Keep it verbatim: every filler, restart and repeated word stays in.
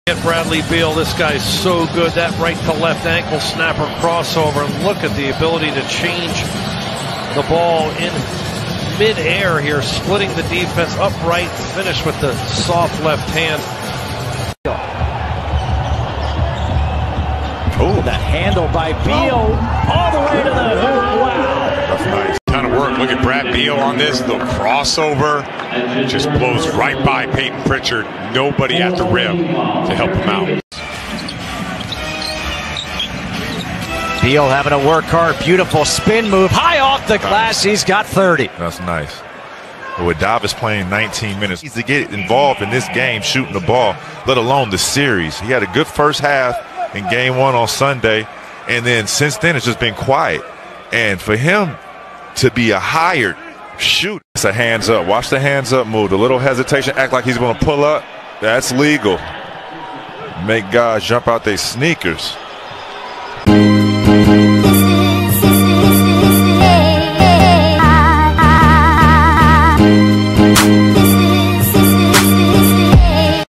Get Bradley Beal. This guy's so good. That right to left ankle snapper crossover. And look at the ability to change the ball in mid-air here, splitting the defense upright, finish with the soft left hand. Oh, the handle by Beal all the way to the hoop. Wow. That's nice. Ton of work. Look at Brad Beal on this. The crossover just blows right by Peyton Pritchard. Nobody at the rim to help him out. Beal having to work hard. Beautiful spin move. High off the glass. He's got thirty. That's nice. With Davis playing nineteen minutes, he's to get involved in this game shooting the ball, let alone the series. He had a good first half in game one on Sunday, and then since then it's just been quiet. And for him to be a hired shoot, it's a hands up. Watch the hands up move. A little hesitation, act like he's going to pull up. That's legal. Make guys jump out their sneakers.